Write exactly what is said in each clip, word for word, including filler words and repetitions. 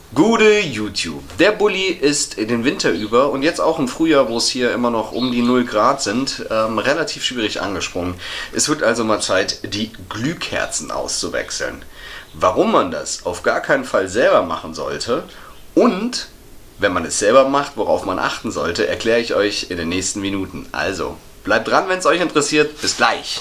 Gute YouTube. Der Bulli ist den Winter über und jetzt auch im Frühjahr, wo es hier immer noch um die null Grad sind, ähm, relativ schwierig angesprungen. Es wird also mal Zeit, die Glühkerzen auszuwechseln. Warum man das auf gar keinen Fall selber machen sollte und wenn man es selber macht, worauf man achten sollte, erkläre ich euch in den nächsten Minuten. Also, bleibt dran, wenn es euch interessiert. Bis gleich!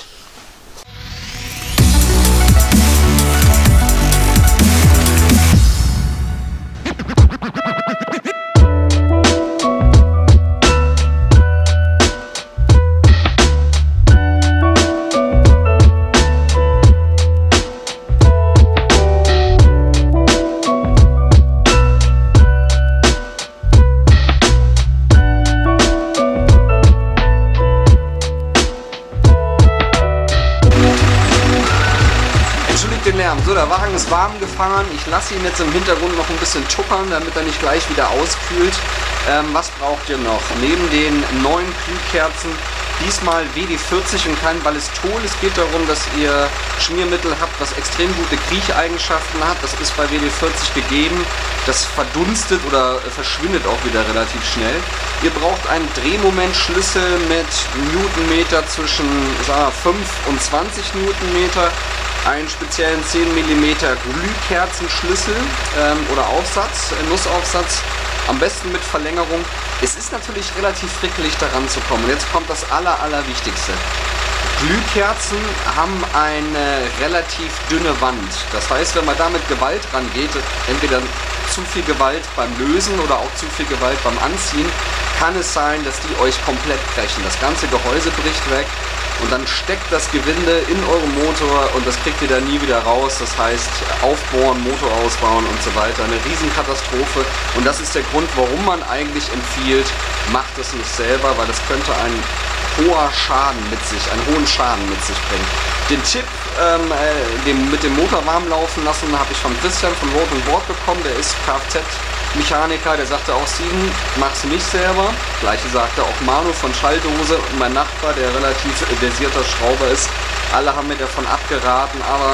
So, der Wagen ist warm gefahren. Ich lasse ihn jetzt im Hintergrund noch ein bisschen tuckern, damit er nicht gleich wieder auskühlt. Ähm, was braucht ihr noch? Neben den neuen Glühkerzen diesmal W D vierzig und kein Ballistol. Es geht darum, dass ihr Schmiermittel habt, was extrem gute Kriecheigenschaften hat. Das ist bei W D vierzig gegeben. Das verdunstet oder verschwindet auch wieder relativ schnell. Ihr braucht einen Drehmomentschlüssel mit Newtonmeter zwischen sagen wir, fünf und zwanzig Newtonmeter. Einen speziellen zehn Millimeter Glühkerzenschlüssel ähm, oder Aufsatz, äh, Nussaufsatz, am besten mit Verlängerung. Es ist natürlich relativ frickelig daran zu kommen. Und jetzt kommt das aller, allerwichtigste. Glühkerzen haben eine relativ dünne Wand. Das heißt, wenn man da mit Gewalt rangeht, entweder zu viel Gewalt beim Lösen oder auch zu viel Gewalt beim Anziehen, kann es sein, dass die euch komplett brechen. Das ganze Gehäuse bricht weg. Und dann steckt das Gewinde in eurem Motor und das kriegt ihr dann nie wieder raus. Das heißt, aufbohren, Motor ausbauen und so weiter. Eine Riesenkatastrophe. Und das ist der Grund, warum man eigentlich empfiehlt, macht es nicht selber, weil das könnte einen hoher Schaden mit sich, einen hohen Schaden mit sich bringen. Den Tipp, ähm, äh, dem, mit dem Motor warm laufen lassen, habe ich von Christian von Road and Board bekommen. Der ist Kfz-Mechaniker, der sagte auch, Steven, mach's nicht selber. Gleiche sagte auch Manu von Schalldose und mein Nachbar, der relativ versierter Schrauber ist. Alle haben mir davon abgeraten, aber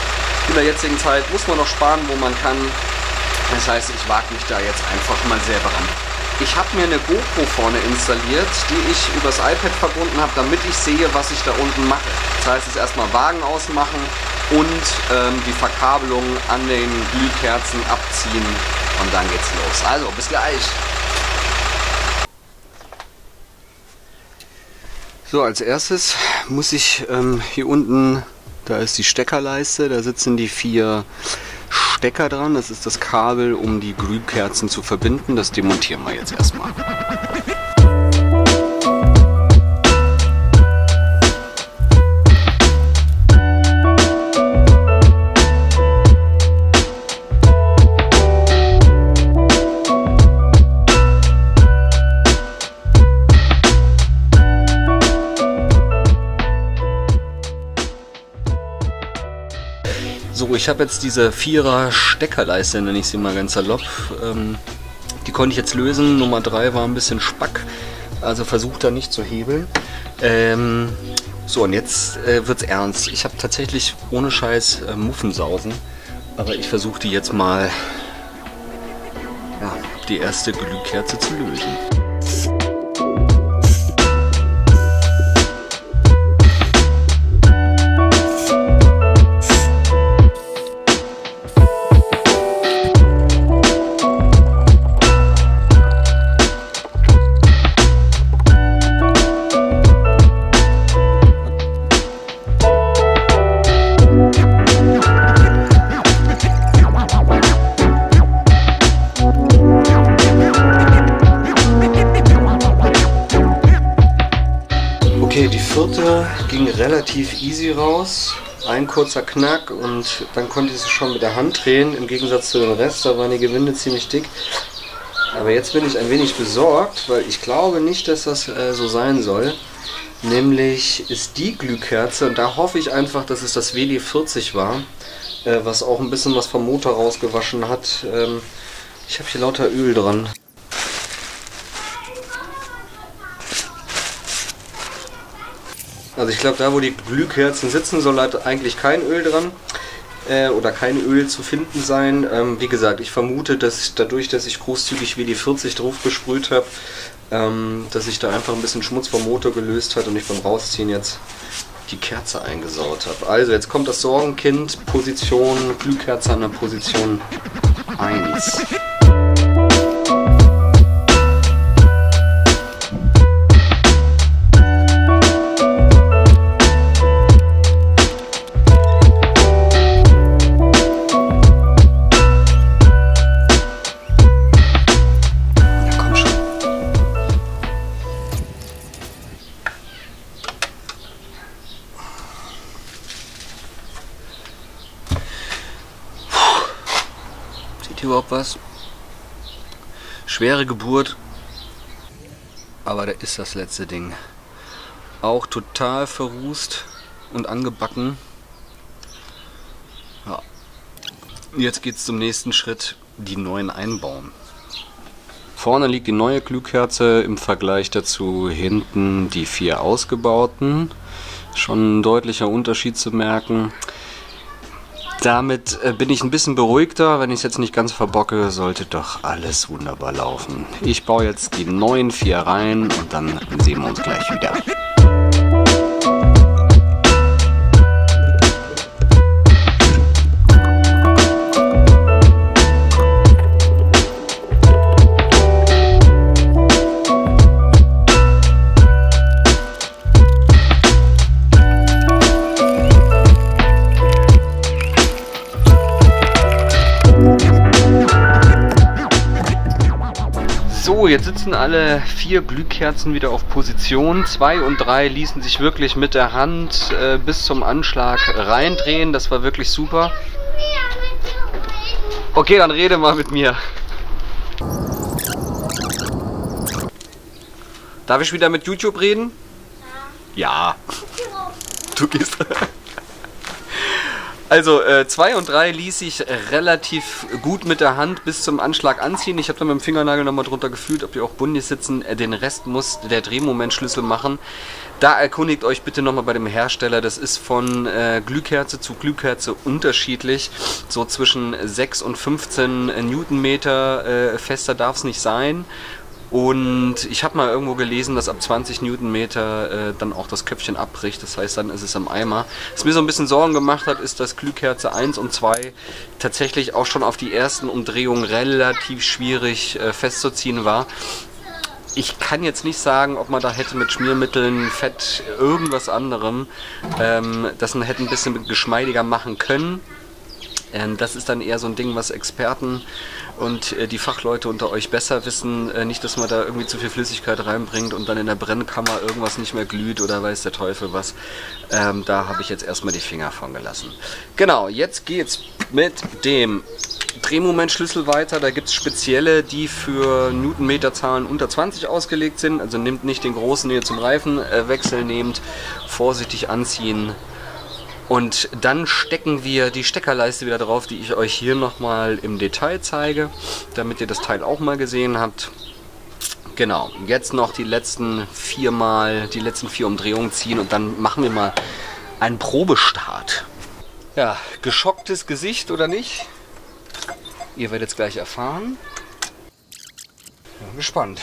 in der jetzigen Zeit muss man noch sparen, wo man kann. Das heißt, ich wage mich da jetzt einfach mal selber ran. Ich habe mir eine GoPro vorne installiert, die ich übers iPad verbunden habe, damit ich sehe, was ich da unten mache. Das heißt, jetzt erstmal Wagen ausmachen und ähm, die Verkabelung an den Glühkerzen abziehen und dann geht's los. Also, bis gleich! So, als erstes muss ich ähm, hier unten, da ist die Steckerleiste, da sitzen die vier Stecker dran. Das ist das Kabel, um die Glühkerzen zu verbinden. Das demontieren wir jetzt erstmal. So, ich habe jetzt diese Vierer Steckerleiste, nenne ich sie mal ganz salopp. Ähm, die konnte ich jetzt lösen. Nummer drei war ein bisschen spack, also versucht da nicht zu hebeln. Ähm, so, und jetzt äh, wird's ernst. Ich habe tatsächlich ohne Scheiß äh, Muffensausen, aber ich versuche die jetzt mal, ja, die erste Glühkerze zu lösen. Die vierte ging relativ easy raus, ein kurzer Knack und dann konnte ich sie schon mit der Hand drehen, im Gegensatz zu dem Rest, da waren die Gewinde ziemlich dick. Aber jetzt bin ich ein wenig besorgt, weil ich glaube nicht, dass das äh, so sein soll. Nämlich ist die Glühkerze, und da hoffe ich einfach, dass es das W D vierzig war, äh, was auch ein bisschen was vom Motor rausgewaschen hat. Ähm, ich habe hier lauter Öl dran. Also ich glaube, da wo die Glühkerzen sitzen, soll halt eigentlich kein Öl dran. äh, oder kein Öl zu finden sein. Ähm, wie gesagt, ich vermute, dass ich dadurch, dass ich großzügig W D vierzig drauf gesprüht habe, ähm, dass sich da einfach ein bisschen Schmutz vom Motor gelöst hat und ich beim Rausziehen jetzt die Kerze eingesaut habe. Also jetzt kommt das Sorgenkind, Position, Glühkerze an der Position eins. Überhaupt was? Schwere Geburt, aber da ist das letzte Ding. Auch total verrußt und angebacken. Ja. Jetzt geht es zum nächsten Schritt, die neuen einbauen. Vorne liegt die neue Glühkerze, im Vergleich dazu hinten die vier ausgebauten. Schon ein deutlicher Unterschied zu merken. Damit äh, bin ich ein bisschen beruhigter. Wenn ich es jetzt nicht ganz verbocke, sollte doch alles wunderbar laufen. Ich baue jetzt die neuen vier rein und dann sehen wir uns gleich wieder. So, jetzt sitzen alle vier Glühkerzen wieder auf Position. zwei und drei ließen sich wirklich mit der Hand äh, bis zum Anschlag reindrehen. Das war wirklich super. Okay, dann rede mal mit mir. Darf ich wieder mit YouTube reden? Ja. Du gehst. Also zwei äh, und drei ließ sich relativ gut mit der Hand bis zum Anschlag anziehen. Ich habe da mit dem Fingernagel nochmal drunter gefühlt, ob die auch bundig sitzen. Äh, den Rest muss der Drehmomentschlüssel machen. Da erkundigt euch bitte nochmal bei dem Hersteller. Das ist von äh, Glühkerze zu Glühkerze unterschiedlich. So zwischen sechs und fünfzehn Newtonmeter äh, fester darf es nicht sein. Und ich habe mal irgendwo gelesen, dass ab zwanzig Newtonmeter äh, dann auch das Köpfchen abbricht. Das heißt, dann ist es am Eimer. Was mir so ein bisschen Sorgen gemacht hat, ist, dass Glühkerze eins und zwei tatsächlich auch schon auf die ersten Umdrehungen relativ schwierig äh, festzuziehen war. Ich kann jetzt nicht sagen, ob man da hätte mit Schmiermitteln, Fett, irgendwas anderem ähm, das hätte ein bisschen geschmeidiger machen können. Ähm, das ist dann eher so ein Ding, was Experten und äh, die Fachleute unter euch besser wissen. Äh, nicht, dass man da irgendwie zu viel Flüssigkeit reinbringt und dann in der Brennkammer irgendwas nicht mehr glüht oder weiß der Teufel was. Ähm, da habe ich jetzt erstmal die Finger von gelassen. Genau, jetzt geht's mit dem Drehmomentschlüssel weiter. Da gibt es spezielle, die für Newtonmeterzahlen unter zwanzig ausgelegt sind. Also nehmt nicht den großen hier zum Reifenwechsel, nehmt vorsichtig anziehen. Und dann stecken wir die Steckerleiste wieder drauf, die ich euch hier nochmal im Detail zeige, damit ihr das Teil auch mal gesehen habt. Genau, jetzt noch die letzten vier Mal, die letzten vier Umdrehungen ziehen und dann machen wir mal einen Probestart. Ja, geschocktes Gesicht oder nicht? Ihr werdet es gleich erfahren. Ja, gespannt.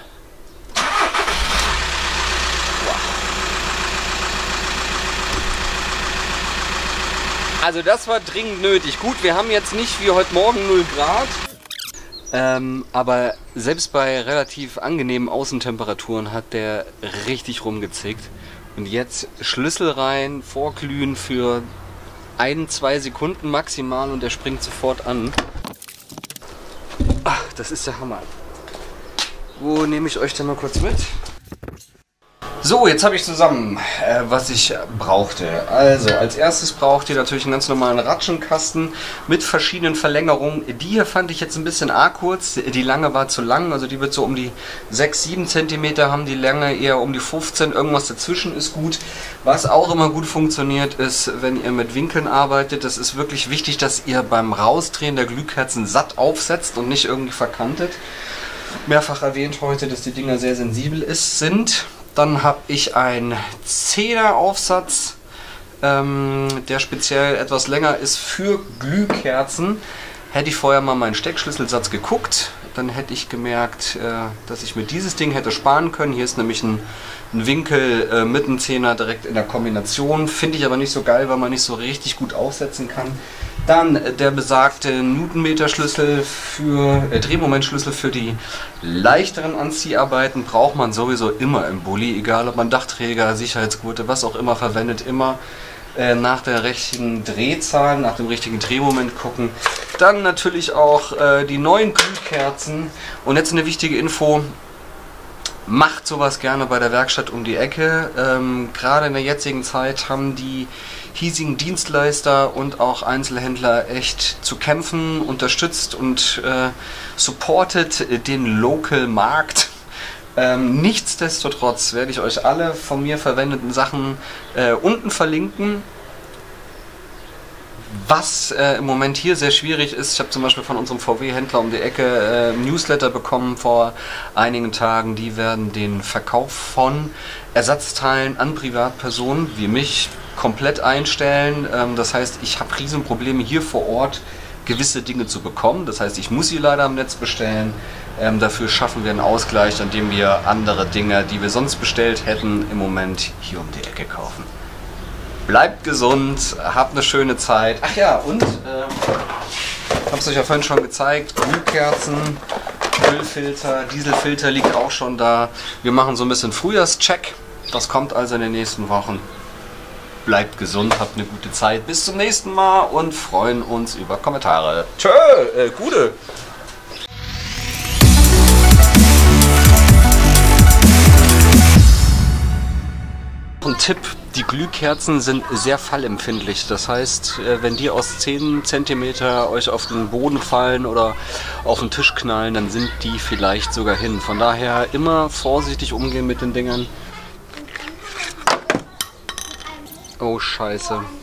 Also das war dringend nötig. Gut, wir haben jetzt nicht wie heute Morgen null Grad. Ähm, aber selbst bei relativ angenehmen Außentemperaturen hat der richtig rumgezickt. Und jetzt Schlüssel rein, vorglühen für ein, zwei Sekunden maximal und er springt sofort an. Ach, das ist der Hammer. Wo nehme ich euch denn mal kurz mit? So, jetzt habe ich zusammen, äh, was ich brauchte. Also, als erstes braucht ihr natürlich einen ganz normalen Ratschenkasten mit verschiedenen Verlängerungen. Die hier fand ich jetzt ein bisschen arg kurz, die lange war zu lang, also die wird so um die sechs, sieben Zentimeter haben, die Länge eher um die fünfzehn, irgendwas dazwischen ist gut. Was auch immer gut funktioniert ist, wenn ihr mit Winkeln arbeitet, das ist wirklich wichtig, dass ihr beim Rausdrehen der Glühkerzen satt aufsetzt und nicht irgendwie verkantet. Mehrfach erwähnt heute, dass die Dinger sehr sensibel ist, sind. Dann habe ich einen Zehner Aufsatz ähm, der speziell etwas länger ist für Glühkerzen. Hätte ich vorher mal meinen Steckschlüsselsatz geguckt, dann hätte ich gemerkt, äh, dass ich mir dieses Ding hätte sparen können. Hier ist nämlich ein, ein Winkel äh, mit einem Zehner direkt in der Kombination. Finde ich aber nicht so geil, weil man nicht so richtig gut aufsetzen kann. Dann äh, der besagte Newtonmeter-Schlüssel für, äh, Drehmomentschlüssel für die leichteren Anzieharbeiten braucht man sowieso immer im Bulli, egal ob man Dachträger, Sicherheitsgurte, was auch immer verwendet, immer äh, nach der richtigen Drehzahl, nach dem richtigen Drehmoment gucken. Dann natürlich auch äh, die neuen Glühkerzen. Und jetzt eine wichtige Info. Macht sowas gerne bei der Werkstatt um die Ecke. Ähm, gerade in der jetzigen Zeit haben die hiesigen Dienstleister und auch Einzelhändler echt zu kämpfen, unterstützt und äh, supportet den Local Markt. Ähm, nichtsdestotrotz werde ich euch alle von mir verwendeten Sachen äh, unten verlinken. Was äh, im Moment hier sehr schwierig ist, ich habe zum Beispiel von unserem V W-Händler um die Ecke äh, Newsletter bekommen vor einigen Tagen, die werden den Verkauf von Ersatzteilen an Privatpersonen wie mich komplett einstellen. Ähm, das heißt, ich habe Riesenprobleme hier vor Ort gewisse Dinge zu bekommen. Das heißt, ich muss sie leider im Netz bestellen. Ähm, dafür schaffen wir einen Ausgleich, indem wir andere Dinge, die wir sonst bestellt hätten, im Moment hier um die Ecke kaufen. Bleibt gesund, habt eine schöne Zeit. Ach ja, und, ähm, ich habe es euch ja vorhin schon gezeigt, Glühkerzen, Ölfilter, Dieselfilter liegt auch schon da. Wir machen so ein bisschen Frühjahrscheck. Das kommt also in den nächsten Wochen. Bleibt gesund, habt eine gute Zeit. Bis zum nächsten Mal und freuen uns über Kommentare. Tschö, äh, Gute! Ein Tipp, die Glühkerzen sind sehr fallempfindlich. Das heißt, wenn die aus zehn Zentimeter euch auf den Boden fallen oder auf den Tisch knallen, dann sind die vielleicht sogar hin. Von daher immer vorsichtig umgehen mit den Dingern. Oh Scheiße.